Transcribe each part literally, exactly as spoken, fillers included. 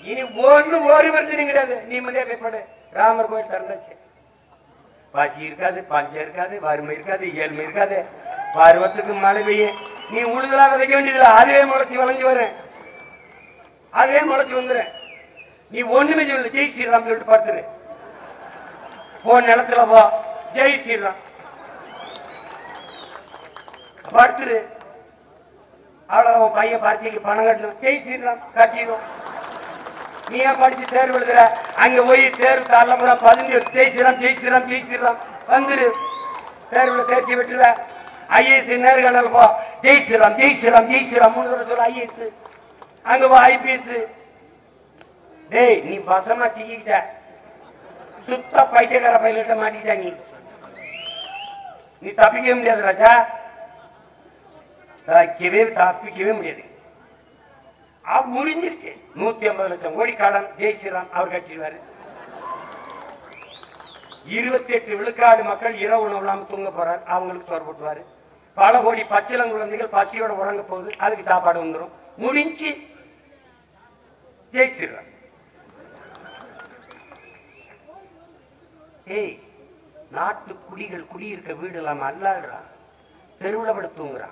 இனி ஒண்ணு ஒரு பிரச்சனை கிடையாது. நீ மதியா போய்பாடு. ராமர் கோயில் திறந்தாச்சு. பசி இருக்காது, பஞ்சம் இருக்காது, வறுமை இருக்காது, ஏழ்மை இருக்காது. பருவத்துக்கு மழை பெய்யும். நீ உழுதலா விதைக்க வேண்டியதில்லை, அதுவே முளைச்சி வளைஞ்சு வரும், அதுவே முளைச்சி வந்துடும். நீ ஒண்ணுமே சொல்லு, ஜெய் ஸ்ரீராம் சொல்லிட்டு படுத்துரு. போ நிலத்துல போ, ஜெய் ஸ்ரீராம் படுத்துரு. அவ்வளவு உன் பையன் பரிச்சைக்கு பணம் கட்டணும், ஜெய் ஸ்ரீராம் கட்டிடும். நீ ஏன் படிச்சு தேர்வு எழுதுற? அங்க போய் தேர்வு தலைமுறை பதினஞ்சு ஜெய் ஸ்ரீராம் ஜெய் ஸ்ரீராம் ஜெய் ஸ்ரீராம் வந்துரு. தேர்வுல தேர்ச்சி விட்டுருவ. ஐஏஎஸ் நேர்காணல் போ, ஜெய் ஸ்ரீராம் ஜெய் ஸ்ரீராம் ஜெய் ஸ்ரீராம் மூணு தடவை சொல்ல ஐஏஎஸ். அங்க போ ஐபிஎஸ். டேய் நீ பசமா சிக்கிட்ட, சுத்த பைத்தியக்கார பையிலிட்ட மாட்டிட்ட. நீ நீ தப்பிக்கவே முடியாது ராஜா, தப்பிக்கவே தப்பிக்கவே முடியாது. முடிஞ்சிருச்சு. நூத்தி ஐம்பது லட்சம் கோடி கடன் ஜெய் ஸ்ரீராம் அவர் கட்டிடுவாரு. இருபத்தி எட்டு விழுக்காடு மக்கள் இரவு உணவு இல்லாம தூங்க போறாரு, அவங்களுக்கு சோறு போட்டுவாரு. பல கோடி பச்சிளம் குழந்தைகள் பசியோட உறங்க போகுது, அதுக்கு சாப்பாடு வந்துடும். முடிஞ்சு ஜெய் ஸ்ரீராம். ஏய் நாட்டு குடிகள் குடியிருக்க வீடு இல்லாம அல்லாடுறான், தெருவுல பட தூங்குறான்.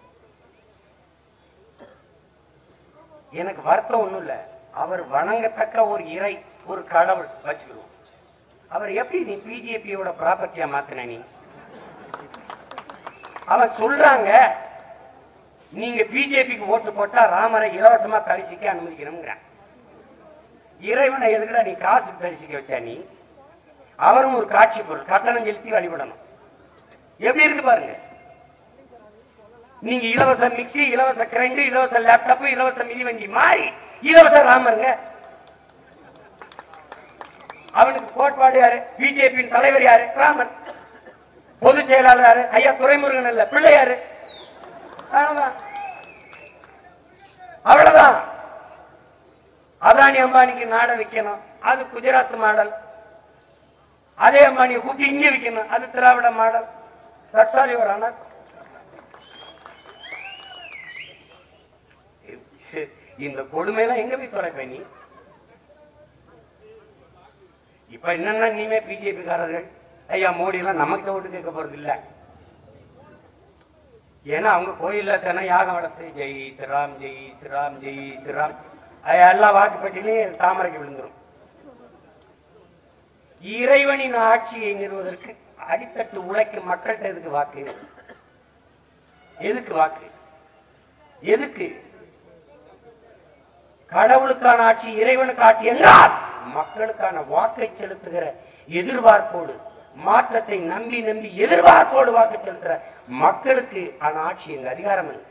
எனக்கு வருத்தம் ஒண்ணும் இல்ல, அவர் வணங்கத்தக்க ஒரு இறை, ஒரு கடவுள் வச்சுக்கிறோம். அவர் எப்படி நீ பிஜேபியோட ப்ராப்பர்ட்டியா மாத்தின? நீ அவன் சொல்றாங்க நீங்க பிஜேபிக்கு ஓட்டு போட்டா ராமரை இலவசமா தரிசிக்க அனுமதிக்கணும். இறைவனை எதுக்குடா நீ காசு தரிசிக்க வச்சா? நீ அவரும் ஒரு காட்சி பொருள், கட்டணம் செலுத்தி வழிபடணும். எப்படி இருக்கு பாருங்க. நீங்க இலவச மிக்சி, இலவச கிரைண்டர், இலவச லேப்டாப், இலவச மிதிவண்டி மாறி இலவச ராமருங்க. அவனுக்கு கோட்பாடு யாரு? பிஜேபியின் தலைவர் யாரு? ராமன். பொதுச் செயலாளர் யாரு? ஐயா துரைமுருகன் இல்ல, பிள்ளையாரு. அவ்வளவுதான் அவ்வளவுதான். அதானி அம்பானிக்கு நாட வைக்கணும், அது குஜராத் மாடல். அதே அம்பானியை கூப்பிட்டு இங்க வைக்கணும், அது திராவிட மாடல். தட்சாலி ஒரு அண்ணா. இந்த கொடுமையெல்லாம் எங்க போய் துறைப்ப நீ? இப்ப என்னன்னா நீமே பிஜேபி காரர்கள் ஐயா மோடி எல்லாம் நமக்கு ஓட்டு கேட்க போறது இல்ல. ஏன்னா அவங்க கோயில்ல தானே யாகம் வளர்த்து ஜெய் ஸ்ரீராம் ஜெய் ஸ்ரீராம் ஜெய் ஸ்ரீராம் எல்லா வாக்குப்பட்டியிலையும் தாமரைக்கு விழுந்துரும். இறைவனின் ஆட்சியை நிறுவதற்கு அடித்தட்டு உழைக்கும் மக்கள்கிட்ட எதுக்கு வாக்கு? எதுக்கு வாக்கு? எதுக்கு? கடவுளுக்கான ஆட்சி, இறைவனுக்கு ஆட்சி என்றால் மக்களுக்கான வாக்கை செலுத்துகிற எதிர்பார்ப்போடு, மாற்றத்தை நம்பி நம்பி எதிர்பார்ப்போடு வாக்கு செலுத்துற மக்களுக்கு ஆன ஆட்சி எங்க அதிகாரம் இல்லை.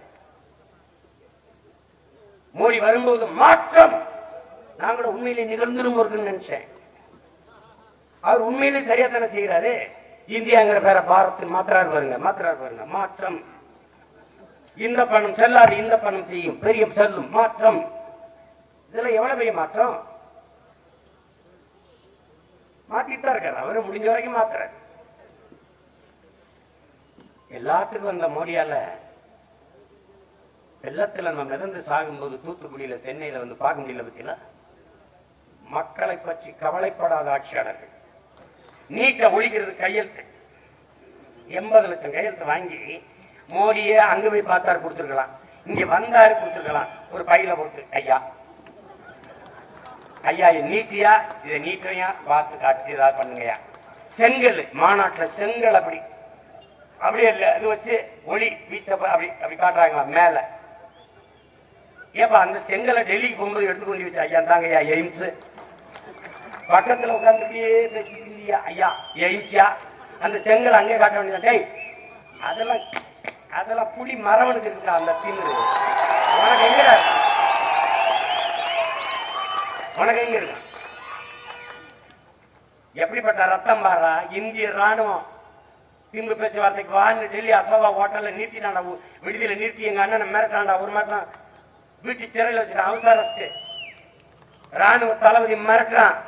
மோடி வரும்போது மாற்றம் நாங்கள உண்மையிலே நிகழ்ந்துரும் நினைச்சேன். அவர் உண்மையிலே சரியா தானே செய்யறாரு. இந்தியாங்கிற பேர பாரத் மாத்திராரு பாருங்க, மாத்திராரு பாருங்க. மாற்றம். இந்த பணம் செல்லாது, இந்த பணம் செய்யும், பெரிய செல்லும் மாற்றம். இதுல எவ்வளவு பெரிய மாற்றம்? மாத்திட்டு தான் இருக்காரு அவரு, முடிஞ்ச வரைக்கும் மாத்துறாரு. எல்லாத்துக்கும் அந்த மோடியால வெள்ளத்துல நம்ம மிதந்து சாகும்போது தூத்துக்குடியில சென்னையில வந்து பார்க்க முடியல. பத்தியில மக்களை பற்றி கவலைப்படாத ஆட்சியாளர்கள். நீட்டை ஒழிக்கிறது கையெழுத்து, எண்பது லட்சம் கையெழுத்து வாங்கி மோடியே அங்க போய் பார்த்தாரு கொடுத்துருக்கலாம், இங்க வந்தாரு கொடுத்துருக்கலாம். ஒரு பையில போட்டு ஐயா ஐயா நீட்டியா, இதை நீட்டையா பார்த்து காட்டி ஏதாவது பண்ணுங்கயா. செங்கல் மாநாட்டில் செங்கல் அப்படி அப்படியே இல்லை, அது வச்சு ஒளி வீச்ச அப்படி அப்படி காட்டுறாங்களா மேல. ஏப்பா அந்த செங்கலை டெல்லிக்கு போகும்போது எடுத்துக்கொண்டு வச்சு ஐயா தாங்க ஐயா எய்ம்ஸ் பக்கத்துல உட்காந்துட்டே பேசிட்டு இல்லையா ஐயா எய்ம்ஸா, அந்த செங்கல் அங்கே காட்ட வேண்டியதா? டேய் அதெல்லாம் அதெல்லாம் புலி மரவனுக்கு இருக்குடா அந்த தின்னு. உனக்கு எங்கடா உனக்கு எங்க இருக்கு? எப்படிப்பட்ட ரத்தம் பாரா. இந்திய ராணுவம் திம்பு பேச்சுவார்த்தைக்கு வான்னு டெல்லி அசோகா ஹோட்டல்ல நிறுத்தினாண்டா, விடுதியில நிறுத்தி எங்க அண்ணனை மிரட்டாண்டா. ஒரு மாசம் வீட்டு சிறையில் வச்சுட்டான், அவசர அரெஸ்ட். ராணுவ தளபதி மிரட்டுறான்.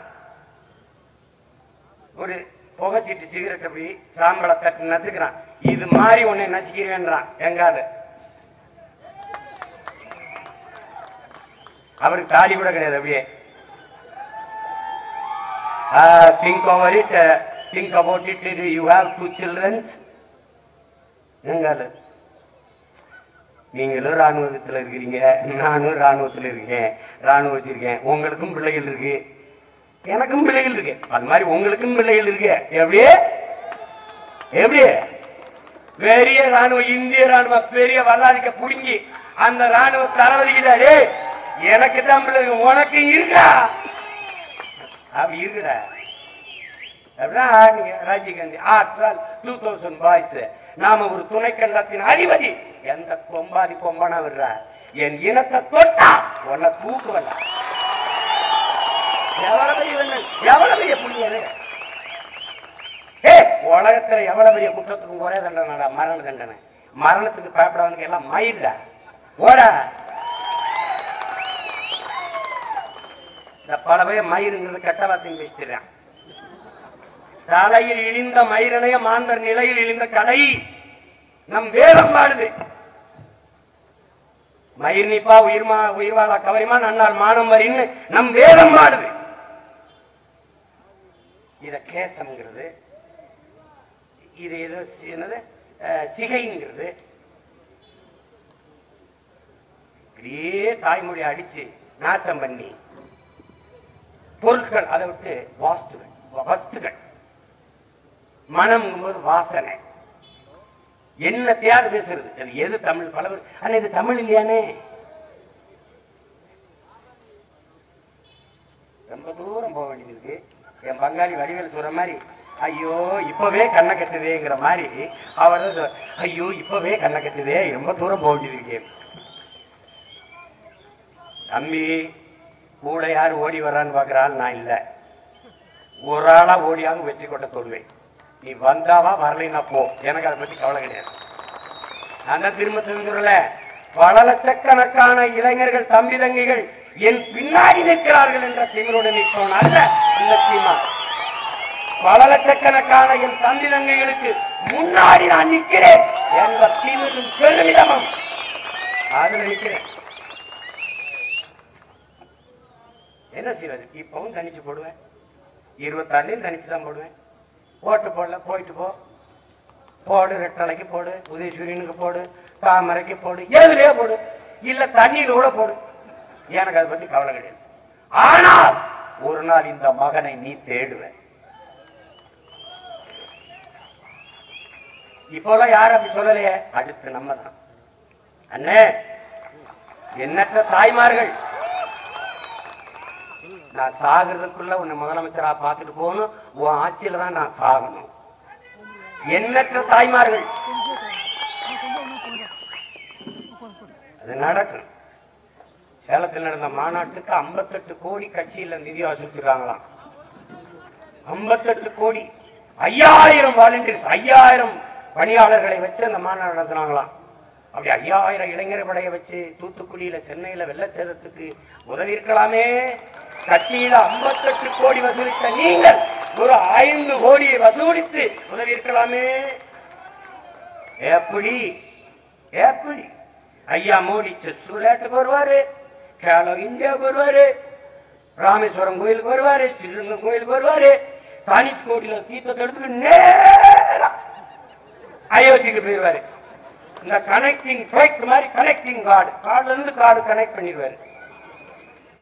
ஒரு புகைச்சிட்டு சிகரெட் அப்படி சாம்பலை தட்டு நசுக்கிறான். இது மாதிரி உன்னை நசுக்கிறேன்றான். எங்காது அவருக்கு தாலி கூட கிடையாது. அப்படியே think over it, think about it. You have two children's. நீங்களும் ராணுவத்தில் இருக்கிறீங்க, நானும் ராணுவத்தில் இருக்கேன், ராணுவம் வச்சிருக்கேன். உங்களுக்கும் பிள்ளைகள் இருக்கு, எனக்கும் பிள்ளைகள் இருக்கு. அது மாதிரி உங்களுக்கும் பிள்ளைகள் இருக்கு. எப்படி எப்படி பெரிய ராணுவ இந்திய ராணுவ பெரிய வல்லாதிக்க புடுங்கி அந்த ராணுவ தளபதி கிட்டாரு எனக்கு தான் பிள்ளைங்க, உனக்கு இருக்கா? அப்படி இருக்குடா. அப்படின்னா ராஜீவ்காந்தி ஆற்றால் டூ தௌசண்ட் பாய்ஸ் நாம ஒரு துணை கண்டத்தின் அதிபதி. எந்த கொம்பாதி கொம்பானா விடுற என் இனத்தை தொட்டா உன்னை தூக்குவல்ல. எவ்வளவு பெரிய எவ்வளவு பெரிய புண்ணியது. ஏ உலகத்துல எவ்வளவு பெரிய குற்றத்துக்கு ஒரே தண்டனை, மரண தண்டனை. மரணத்துக்கு பயப்படவனுக்கு எல்லாம் மயிரா ஓட. இந்த பல பேர் மயிருங்கிறது கெட்ட வார்த்தையும் பேசிடுறான். தலையில் இழிந்த மயிரனைய மாந்தர் நிலையில் இழிந்த கடை நம் வேதம் பாடுது. மயிர் நிப்பா உயிர்மா உயிர்வாழா கவரிமா நன்னார் மானம் வரின்னு நம் வேதம் பாடுது. இத கேசம்ங்கிறது, இது ஏதோ என்னது சிகைங்கிறது. இப்படியே தாய்மொழி அடிச்சு நாசம் பண்ணி பொருட்கள், அதை விட்டு வாஸ்துகள் வஸ்துகள். மனம் போது வாசனை என்ன தேவை பேசுறது. அது எது தமிழ்? பல பேர் ஆனா இது தமிழ் இல்லையானே. ரொம்ப தூரம் போக வேண்டியது இருக்கு. என் பங்காளி வடிவேல் சொல்ற மாதிரி ஐயோ இப்பவே கண்ணை கட்டுதேங்கிற மாதிரி அவர் ஐயோ இப்பவே கண்ணை கட்டுதே, ரொம்ப தூரம் போக வேண்டியது இருக்கு. தம்பி கூட யார் ஓடி வர்றான்னு பாக்குறாள், நான் இல்லை. ஒரு ஆளா ஓடியாவது வெற்றி கொண்ட தொடுவேன். நீ வந்தாவா வரலைன்னா போ, எனக்கு அதை பத்தி கவலை கிடையாது. நான் தான் திரும்ப தெரிஞ்சுடல. பல லட்சக்கணக்கான இளைஞர்கள் தம்பி தங்கைகள் என் பின்னாடி நிற்கிறார்கள் என்ற திமிரோடு நிற்பவன் அல்ல இந்த சீமா. பல லட்சக்கணக்கான என் தம்பி தங்கைகளுக்கு முன்னாடி நான் நிற்கிறேன் என்ற திமிரும் பெருமிதமும் அதுல நிற்கிறேன். என்ன செய்வது? இப்பவும் தனிச்சு போடுவேன், இருபத்தாறுலையும் தனிச்சு தான் போடுவேன். ஓட்டு போடல போயிட்டு போ, போடு, ரெட்டலைக்கு போடு, உதயசூரியனுக்கு போடு, தாமரைக்கு போடு, எதுலயே போடு, இல்ல தண்ணீர் கூட போடு, எனக்கு அதை பத்தி கவலை கிடையாது. ஆனால் ஒரு நாள் இந்த மகனை நீ தேடுவேன். இப்போலாம் யாரும் அப்படி சொல்லலையே. அடுத்து நம்ம தான் அண்ணே. எண்ணற்ற தாய்மார்கள் நான் சாகிறதுக்குள்ள உன்னை முதலமைச்சரா பார்த்துட்டு போகணும், உன் ஆட்சியில தான் நான் சாகணும். எண்ணற்ற தாய்மார்கள் அது நடக்கும். சேலத்தில் நடந்த மாநாட்டுக்கு ஐம்பத்தெட்டு கோடி கட்சியில நிதி வசூலிச்சிருக்காங்களாம். ஐம்பத்தெட்டு கோடி, ஐயாயிரம் வாலண்டியர்ஸ், ஐயாயிரம் பணியாளர்களை வச்சு அந்த மாநாடு நடத்தினாங்களாம். அப்படி ஐயாயிரம் இளைஞர் படையை வச்சு தூத்துக்குடியில சென்னையில வெள்ளச்சேதத்துக்கு உதவி இருக்கலாமே. கட்சியில ஐம்பத்தெட்டு கோடி வசூலித்த நீங்கள் ஒரு ஐந்து கோடியை வசூலித்து உதவி இருக்கலாமே. எப்படி எப்படி ஐயா மோடி செஸ் விளையாட்டுக்கு வருவாரு, கேலோ இந்தியாவுக்கு வருவாரு, ராமேஸ்வரம் கோயிலுக்கு வருவாரு, ஸ்ரீரங்கம் கோயிலுக்கு வருவாரு, தானிஷ் கோடியில தீர்த்தத்தை எடுத்துட்டு நேரா அயோத்திக்கு போயிருவாரு. இந்த கனெக்டிங் ஃபிளைட் மாதிரி கனெக்டிங் கார்டு, கார்டுல இருந்து கார்டு கனெக்ட் பண்ணிடுவாரு.